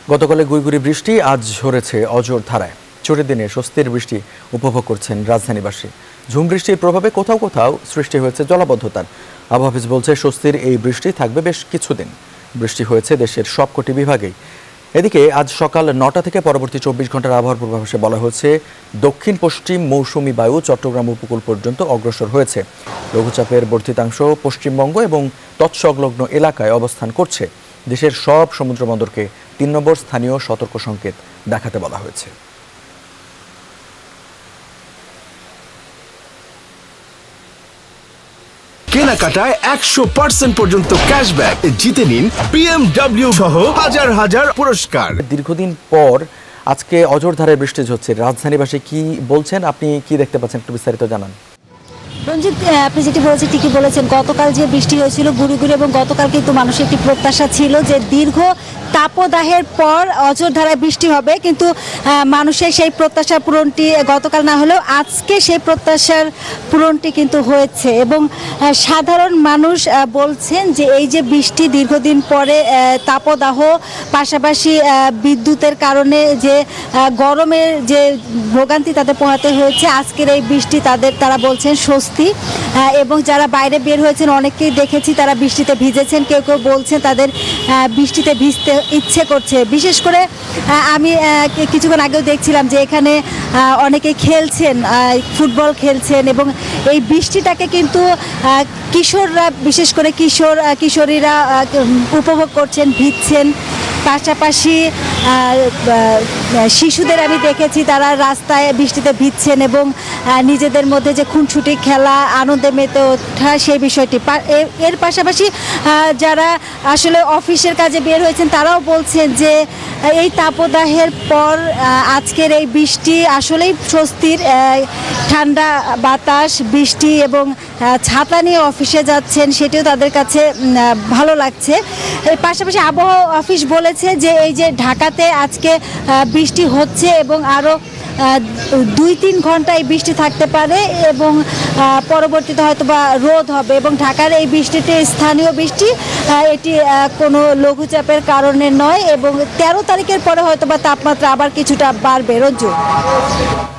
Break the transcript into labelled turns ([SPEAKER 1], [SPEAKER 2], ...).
[SPEAKER 1] গতকালে গুড়গুড়ি বৃষ্টি আজ ঝরেছে অজোর ধারায়। ছুটির দিনে স্বস্তির বৃষ্টি উপভোগ করছেন রাজধানীবাসী। ঝুম বৃষ্টির প্রভাবে কোথাও কোথাও সৃষ্টি হয়েছে জলাবদ্ধতার। আবহাওয়া অফিস বলছে স্বস্তির এই বৃষ্টি থাকবে বেশ কিছুদিন। বৃষ্টি হয়েছে দেশের সবকটি বিভাগেই। এদিকে আজ সকাল 9টা থেকে পরবর্তী 24 ঘন্টার আবহাওয়ার পূর্বাভাসে বলা হয়েছে দক্ষিণ পশ্চিম মৌসুমী বায়ু চট্টগ্রাম উপকূল পর্যন্ত অগ্রসর হয়েছে। লঘুচাপের বর্ধিতাংশ পশ্চিমবঙ্গ এবং তৎসংলগ্ন এলাকায় অবস্থান করছে। দেশের সব সমুদ্র বন্দরকে 3 নম্বর স্থানীয় সতর্ক সংকেত দেখাতে বলা হয়েছে।
[SPEAKER 2] কেনাকাটায় 100% পর্যন্ত ক্যাশব্যাক জিতে নিন BMW সহ হাজার হাজার পুরস্কার।
[SPEAKER 1] দীর্ঘদিন পর আজকে অজোর ধারায় বৃষ্টি হচ্ছে। রাজধানীবাসী কি বলছেন, আপনি কি দেখতে পাচ্ছেন, একটু বিস্তারিত জানান।
[SPEAKER 3] রঞ্জিত, আপনি যেটি বলেছেন ঠিকই বলেছেন। গতকাল যে বৃষ্টি হয়েছিল গুড়ি এবং গতকাল কিন্তু মানুষের একটি প্রত্যাশা ছিল যে দীর্ঘ তাপদাহের পর অজোর ধারায় বৃষ্টি হবে, কিন্তু মানুষের সেই প্রত্যাশা পূরণটি গতকাল না হলেও আজকে সেই প্রত্যাশার পূরণটি কিন্তু হয়েছে। এবং সাধারণ মানুষ বলছেন যে এই যে বৃষ্টি দীর্ঘদিন পরে তাপদাহ, পাশাপাশি বিদ্যুতের কারণে যে গরমের যে ভোগান্তি তাদের পোহাতে হয়েছে, আজকের এই বৃষ্টি তারা বলছেন স্বস্তি। এবং যারা বাইরে বের হয়েছেন অনেকেই দেখেছি তারা বৃষ্টিতে ভিজেছেন, কেউ কেউ বলছেন তাদের বৃষ্টিতে ভিজতে ইচ্ছে করছে। বিশেষ করে আমি কিছুক্ষণ আগেও দেখছিলাম যে এখানে অনেকে খেলছেন, ফুটবল খেলছেন এবং এই বৃষ্টিটাকে কিন্তু কিশোররা, বিশেষ করে কিশোরীরা উপভোগ করছেন, ভিজছেন। পাশাপাশি শিশুদের আমি দেখেছি তারা রাস্তায় বৃষ্টিতে ভিজছেন এবং নিজেদের মধ্যে যে খুনসুটি খেলা, আনন্দে মেতে ওঠা সেই বিষয়টি। এর পাশাপাশি যারা আসলে অফিসের কাজে বের হয়েছেন তারাও বলছেন যে এই তাপদাহের পর আজকের এই বৃষ্টি আসলেই স্বস্তির। ঠান্ডা বাতাস, বৃষ্টি এবং ছাতা নিয়ে অফিসে যাচ্ছেন, সেটিও তাদের কাছে ভালো লাগছে। এর পাশাপাশি আবহাওয়া অফিস বলেছে যে এই যে ঢাকাতে আজকে বৃষ্টি হচ্ছে এবং আরও 2-3 ঘন্টা এই বৃষ্টি থাকতে পারে এবং পরবর্তীতে হয়তো বা রোদ হবে। এবং ঢাকার এই বৃষ্টিটি স্থানীয় বৃষ্টি, এটি কোনো লঘুচাপের কারণে নয় এবং 13 তারিখের পরে হয়তো বা তাপমাত্রা আবার কিছুটা বাড়বে। রঞ্জু।